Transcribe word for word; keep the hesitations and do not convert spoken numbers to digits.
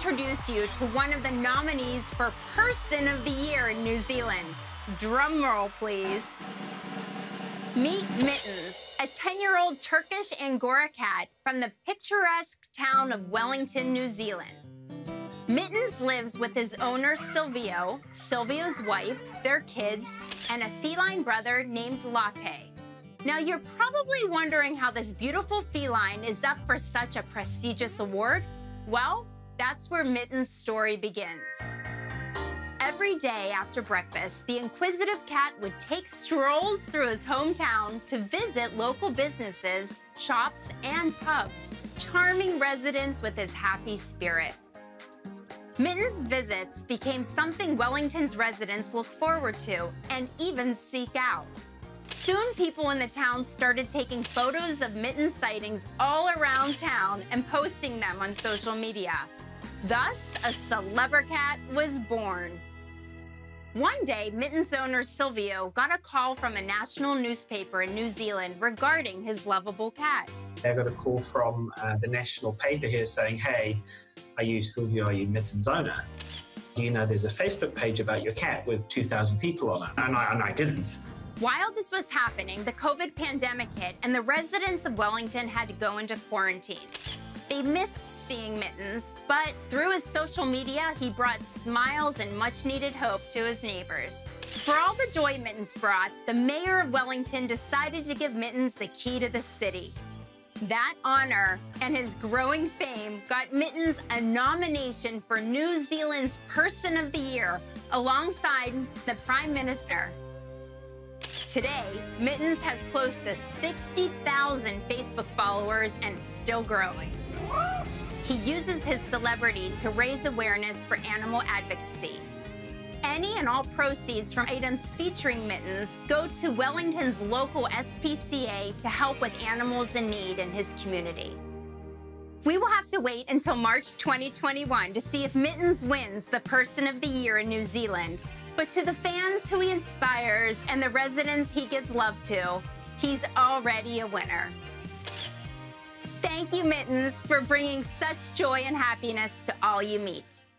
introduce you to one of the nominees for Person of the Year in New Zealand. Drum roll, please. Meet Mittens, a ten-year-old Turkish Angora cat from the picturesque town of Wellington, New Zealand. Mittens lives with his owner, Silvio, Silvio's wife, their kids, and a feline brother named Latte. Now, you're probably wondering how this beautiful feline is up for such a prestigious award. Well, that's where Mittens' story begins. Every day after breakfast, the inquisitive cat would take strolls through his hometown to visit local businesses, shops, and pubs, charming residents with his happy spirit. Mittens' visits became something Wellington's residents look forward to and even seek out. Soon, people in the town started taking photos of Mittens sightings all around town and posting them on social media. Thus, a celebra cat was born. One day, Mittens' owner Silvio got a call from a national newspaper in New Zealand regarding his lovable cat. I got a call from uh, the national paper here saying, hey, are you Silvio, are you Mittens' owner? Do you know there's a Facebook page about your cat with two thousand people on it? And I, and I didn't. While this was happening, the COVID pandemic hit and the residents of Wellington had to go into quarantine. They missed seeing Mittens, but through his social media, he brought smiles and much-needed hope to his neighbors. For all the joy Mittens brought, the mayor of Wellington decided to give Mittens the key to the city. That honor and his growing fame got Mittens a nomination for New Zealand's Person of the Year alongside the Prime Minister. Today, Mittens has close to sixty thousand Facebook followers and still growing. He uses his celebrity to raise awareness for animal advocacy. Any and all proceeds from items featuring Mittens go to Wellington's local S P C A to help with animals in need in his community. We will have to wait until March twenty twenty-one to see if Mittens wins the Person of the Year in New Zealand. But to the fans who he inspires and the residents he gives love to, he's already a winner. Thank you, Mittens, for bringing such joy and happiness to all you meet.